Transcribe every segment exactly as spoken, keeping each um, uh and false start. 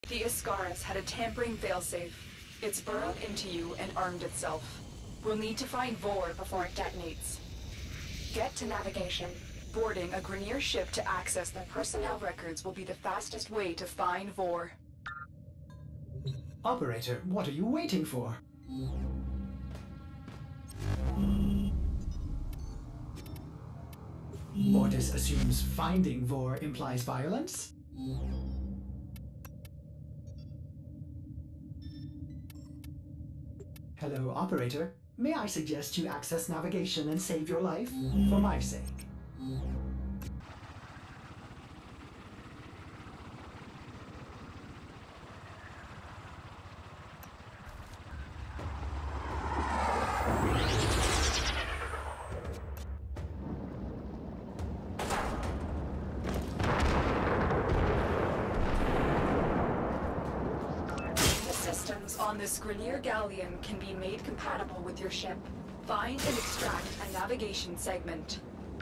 The Iskaris had a tampering failsafe. It's burrowed into you and armed itself. We'll need to find Vor before it detonates. Get to navigation. Boarding a Grineer ship to access their personnel records will be the fastest way to find Vor. Operator, what are you waiting for? Mortis assumes finding Vor implies violence? Hello, Operator. May I suggest you access navigation and save your life? For my sake. On this Grineer galleon can be made compatible with your ship. Find and extract a navigation segment.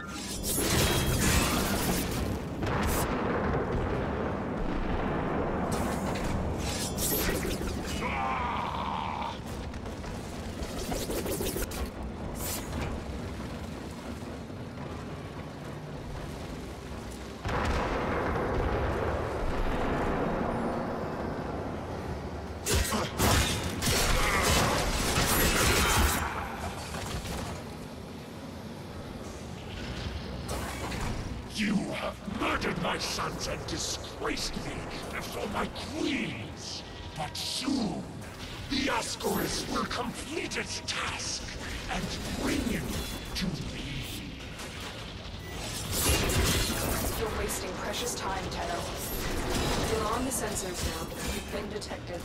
You have murdered my sons and disgraced me before my queens. But soon, the Ascaris will complete its task and bring you to me. You're wasting precious time, Tenno. You're on the sensors now. You've been detected.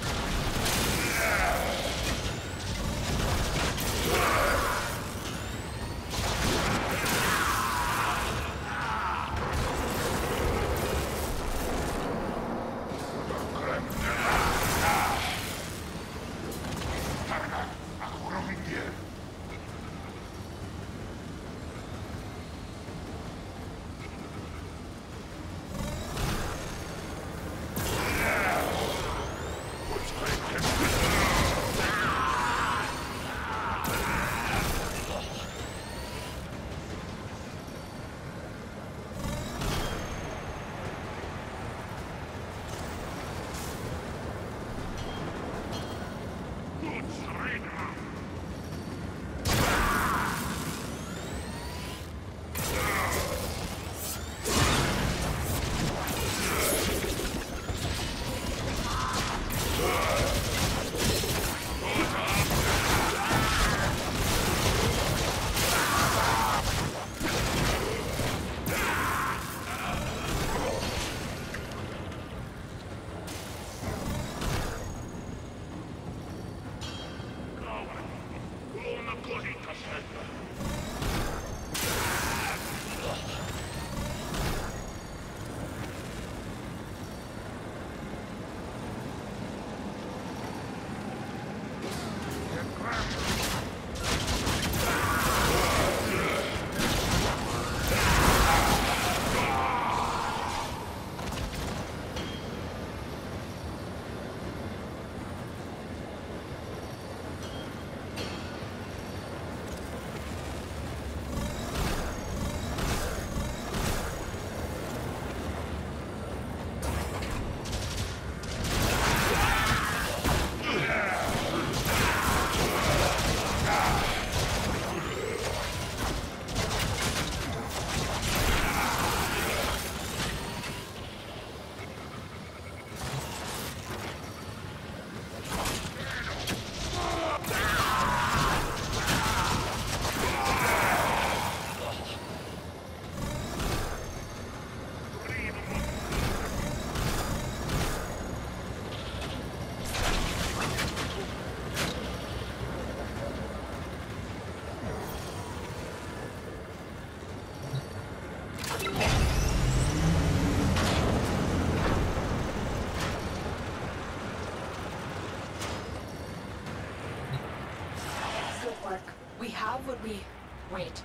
We have what we... Wait.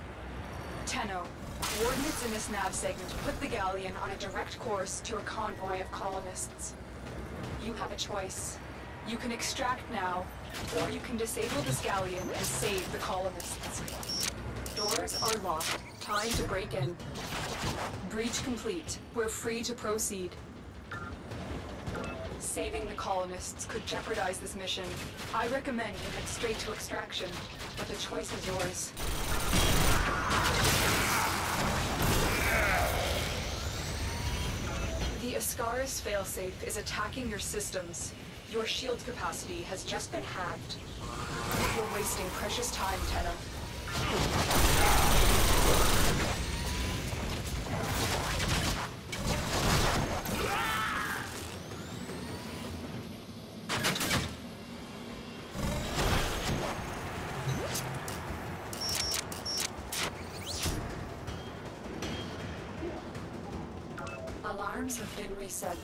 Tenno, coordinates in this nav segment put the galleon on a direct course to a convoy of colonists. You have a choice. You can extract now, or you can disable this galleon and save the colonists. Doors are locked. Time to break in. Breach complete. We're free to proceed. Saving the colonists could jeopardize this mission. I recommend you head straight to extraction, but the choice is yours. The Ascaris failsafe is attacking your systems. Your shield capacity has just been hacked. You're wasting precious time, Tenna. Alarms have been reset.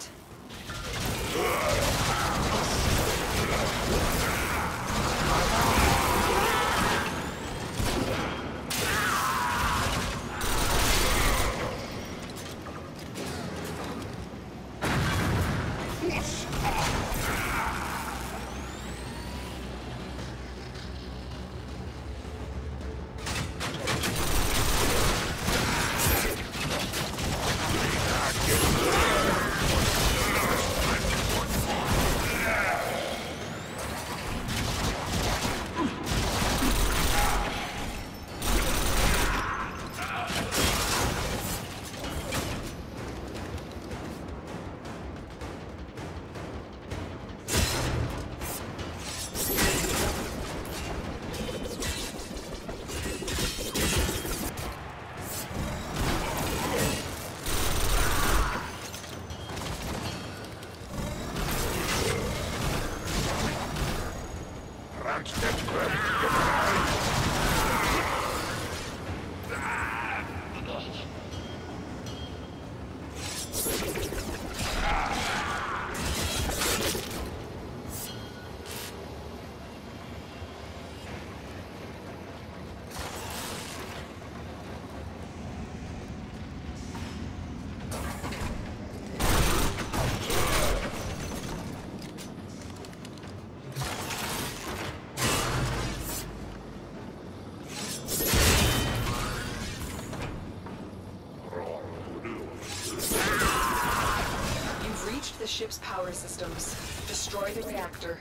The ship's power systems. Destroy the reactor.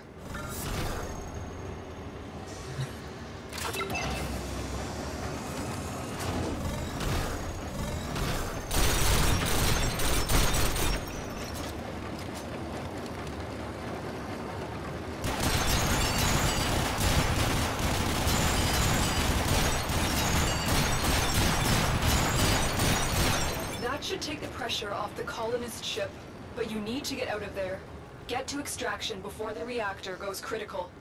That should take the pressure off the colonist ship. But you need to get out of there. Get to extraction before the reactor goes critical.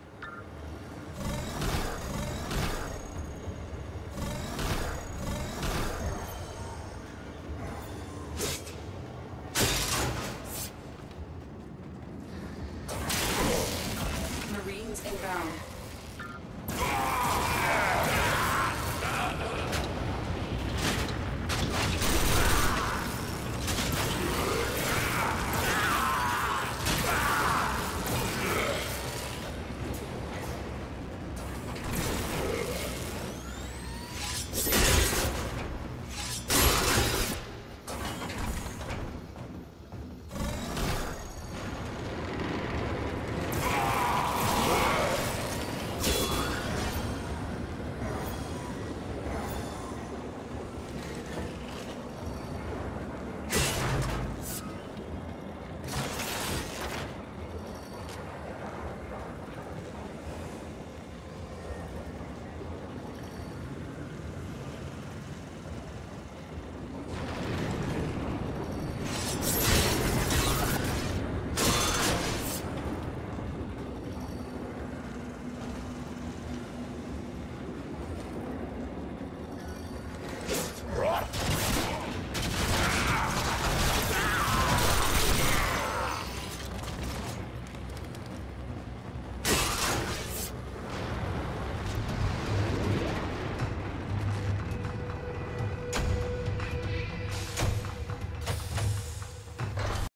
Marines inbound.